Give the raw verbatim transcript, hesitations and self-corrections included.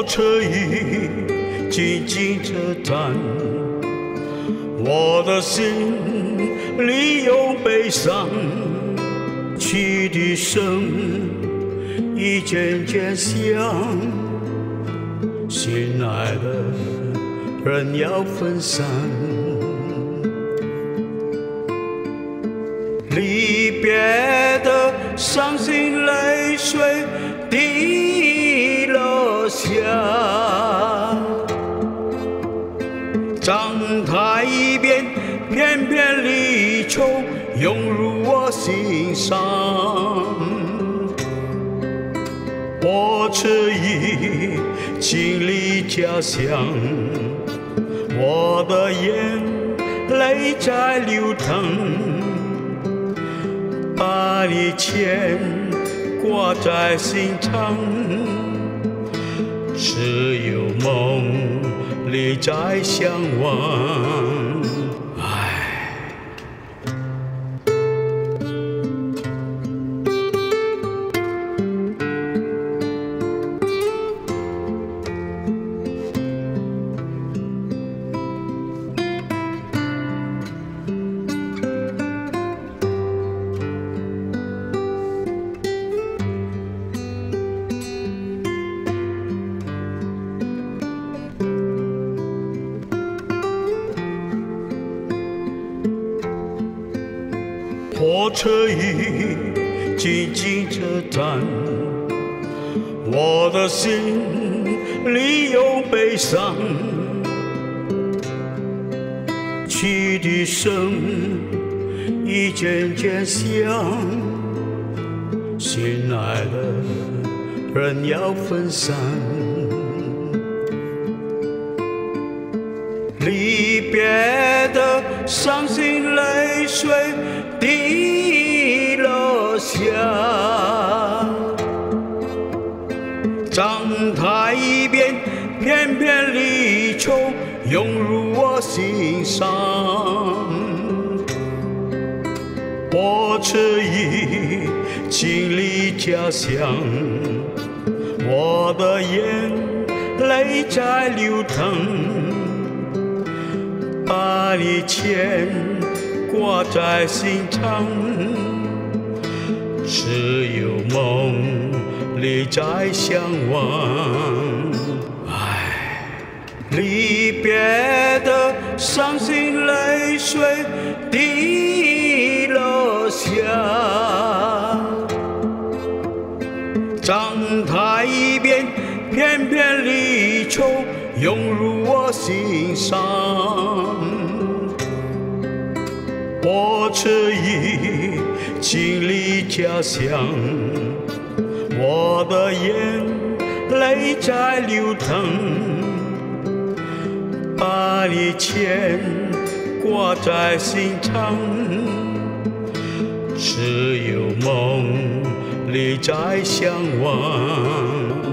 车已经进车站，我的心里有悲伤，汽笛声已渐渐响，心爱的人要分散，离别的伤心泪水滴落下，站台边片片离愁涌入我心上，火车已经离家乡，我的眼泪在流淌，把你牵挂在心肠，只有梦里再相望。唉，火车已经进车站，我的心里有悲伤，汽笛声已渐渐响，心爱的人要分散，离别的伤心泪水滴落下，站台边片片离愁涌入我心上，火车已经离家乡，我的眼泪在流淌，把你牵挂在心肠，只有梦里再相望。唉，离别的伤心泪水滴落下，站台边片片离愁涌入我心上，火车已经离家乡，我的眼泪在流淌，把你牵挂在心肠，只有梦里再相望。